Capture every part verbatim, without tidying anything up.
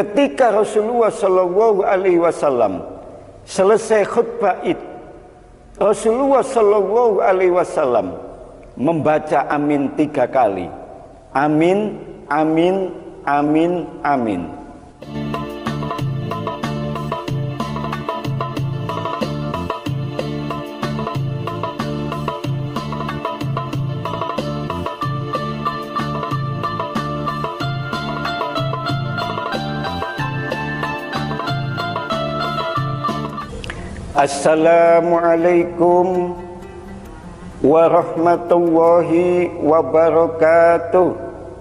ketika Rasulullah Shallallahu Alaihi Wasallam selesai khutbah Id, Rasulullah Shallallahu Alaihi Wasallam membaca amin tiga kali. Amin, amin, amin, amin. Assalamualaikum warahmatullahi wabarakatuh.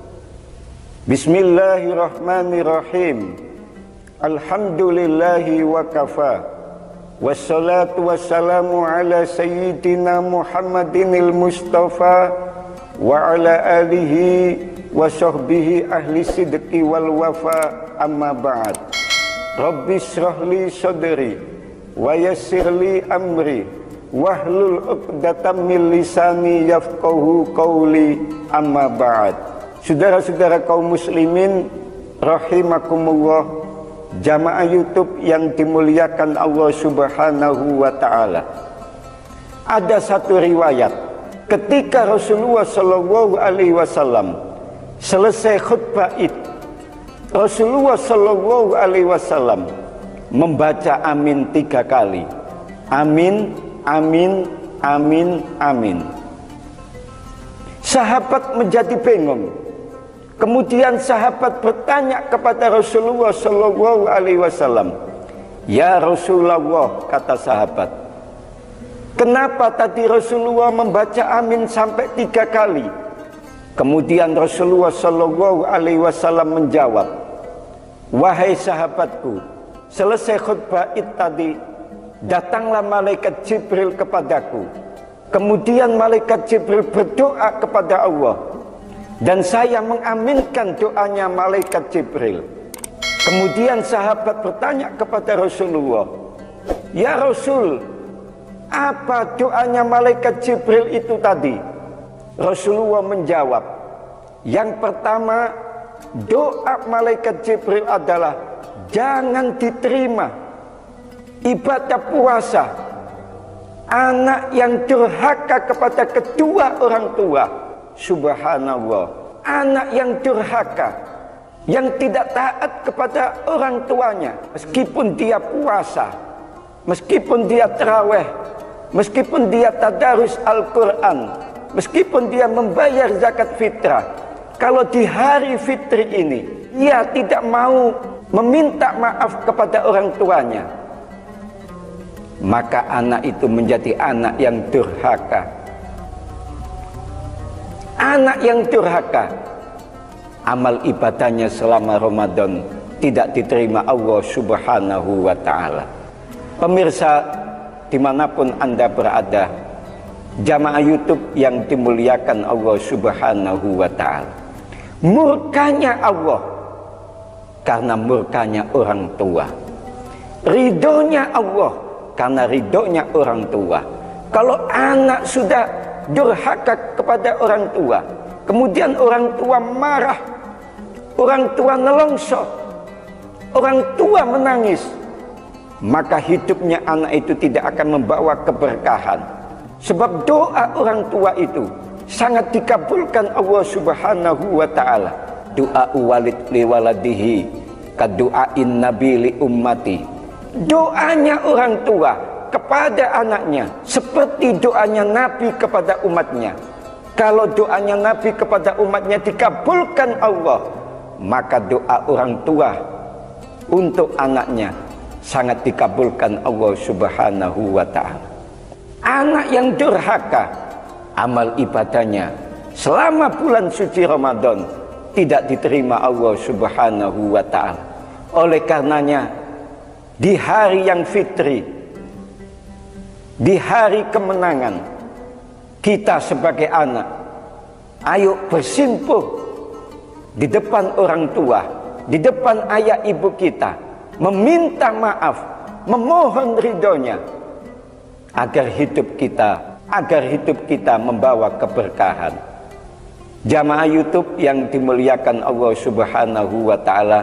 Bismillahirrahmanirrahim. Alhamdulillahi wa kafa. Wassalatu wassalamu ala sayyidina Muhammadinil Mustafa wa ala alihi wa sahbihi ahli sidqi wal wafa, amma ba'd. Rabbi shrahli sadri wa yassirli amri wahlul uqdatam min lisani yafqahu qawli, amma ba'd. Saudara-saudara kaum muslimin rahimakumullah, jamaah YouTube yang dimuliakan Allah Subhanahu wa taala. Ada satu riwayat ketika Rasulullah Shallallahu Alaihi Wasallam selesai khutbah Id, Rasulullah Shallallahu Alaihi Wasallam membaca amin tiga kali. Amin, amin, amin, amin. Sahabat menjadi bingung. Kemudian sahabat bertanya kepada Rasulullah Shallallahu Alaihi Wasallam, "Ya Rasulullah," kata sahabat, "kenapa tadi Rasulullah membaca amin sampai tiga kali?" Kemudian Rasulullah Shallallahu Alaihi Wasallam menjawab, "Wahai sahabatku, selesai khutbah Id tadi, datanglah malaikat Jibril kepadaku. Kemudian malaikat Jibril berdoa kepada Allah, dan saya mengaminkan doanya malaikat Jibril." Kemudian sahabat bertanya kepada Rasulullah, "Ya Rasul, apa doanya malaikat Jibril itu tadi?" Rasulullah menjawab, "Yang pertama, doa malaikat Jibril adalah jangan diterima ibadah puasa anak yang durhaka kepada kedua orang tua." Subhanallah, anak yang durhaka, yang tidak taat kepada orang tuanya, meskipun dia puasa, meskipun dia tarawih, meskipun dia tadarus Al-Quran, meskipun dia membayar zakat fitrah, kalau di hari fitri ini ia tidak mau meminta maaf kepada orang tuanya, maka anak itu menjadi anak yang durhaka. Anak yang durhaka, amal ibadahnya selama Ramadan tidak diterima Allah Subhanahu wa ta'ala. Pemirsa dimanapun Anda berada, jamaah YouTube yang dimuliakan Allah Subhanahu wa ta'ala, murkanya Allah karena murkanya orang tua, ridhonya Allah karena ridhonya orang tua. Kalau anak sudah durhaka kepada orang tua, kemudian orang tua marah, orang tua nelongso, orang tua menangis, maka hidupnya anak itu tidak akan membawa keberkahan. Sebab doa orang tua itu sangat dikabulkan Allah Subhanahu wa ta'ala. Doa walid li waladihi kadu'ain nabi li ummati. Doanya orang tua kepada anaknya seperti doanya Nabi kepada umatnya. Kalau doanya Nabi kepada umatnya dikabulkan Allah, maka doa orang tua untuk anaknya sangat dikabulkan Allah Subhanahu wa ta'ala. Anak yang durhaka, amal ibadahnya selama bulan suci Ramadan tidak diterima Allah Subhanahu wa ta'ala. Oleh karenanya, di hari yang fitri, di hari kemenangan, kita sebagai anak, ayo bersimpuh di depan orang tua, di depan ayah ibu kita, meminta maaf, memohon ridhonya, agar hidup kita, agar hidup kita membawa keberkahan. Jamaah YouTube yang dimuliakan Allah Subhanahu wa ta'ala,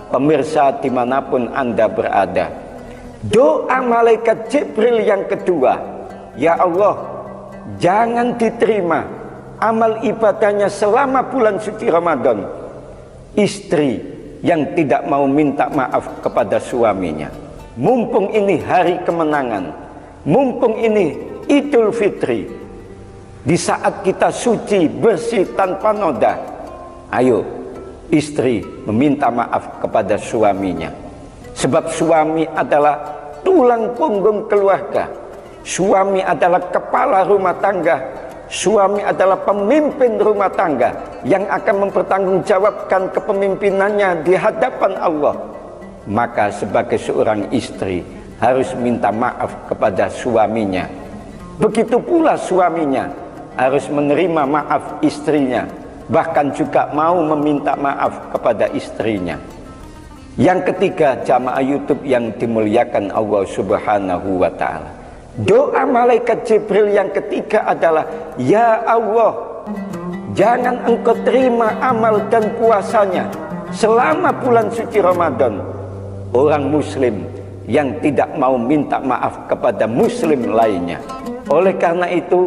pemirsa dimanapun Anda berada, doa malaikat Jibril yang kedua, ya Allah, jangan diterima amal ibadahnya selama bulan suci Ramadan istri yang tidak mau minta maaf kepada suaminya. Mumpung ini hari kemenangan, mumpung ini Idul Fitri, di saat kita suci, bersih, tanpa noda, ayo istri meminta maaf kepada suaminya. Sebab suami adalah tulang punggung keluarga, suami adalah kepala rumah tangga, suami adalah pemimpin rumah tangga yang akan mempertanggungjawabkan kepemimpinannya di hadapan Allah. Maka sebagai seorang istri harus minta maaf kepada suaminya. Begitu pula suaminya harus menerima maaf istrinya, bahkan juga mau meminta maaf kepada istrinya. Yang ketiga, jamaah YouTube yang dimuliakan Allah Subhanahu wa Ta'ala, doa malaikat Jibril yang ketiga adalah, ya Allah, jangan engkau terima amal dan puasanya selama bulan suci Ramadan orang muslim yang tidak mau minta maaf kepada muslim lainnya. Oleh karena itu,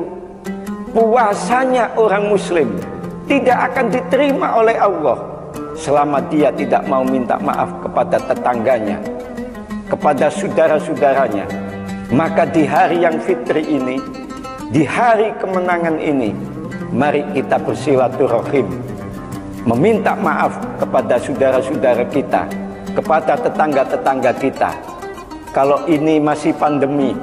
puasanya orang muslim tidak akan diterima oleh Allah selama dia tidak mau minta maaf kepada tetangganya, kepada saudara-saudaranya. Maka di hari yang fitri ini, di hari kemenangan ini, mari kita bersilaturahim, meminta maaf kepada saudara-saudara kita, kepada tetangga-tetangga kita. Kalau ini masih pandemi,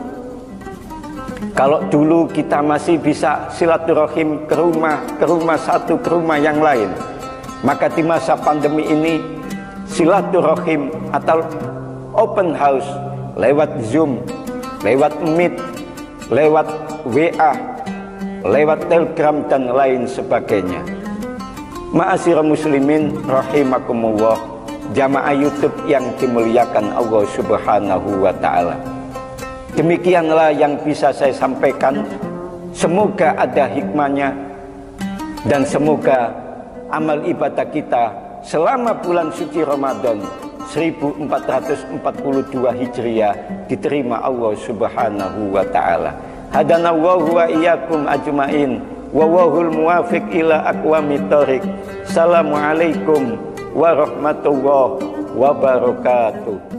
kalau dulu kita masih bisa silaturahim ke rumah, ke rumah satu, ke rumah yang lain, maka di masa pandemi ini silaturahim atau open house lewat Zoom, lewat Meet, lewat W A, lewat Telegram dan lain sebagainya. Ma'asyiral muslimin rahimakumullah, jamaah YouTube yang dimuliakan Allah Subhanahu wa Ta'ala. Demikianlah yang bisa saya sampaikan. Semoga ada hikmahnya dan semoga amal ibadah kita selama bulan suci Ramadan seribu empat ratus empat puluh dua Hijriah diterima Allah Subhanahu wa Ta'ala. Hadanallahu wa iyyakum ajmain wa wahul muwafiq ila aqwamit thoriq. Assalamualaikum warahmatullahi wabarakatuh.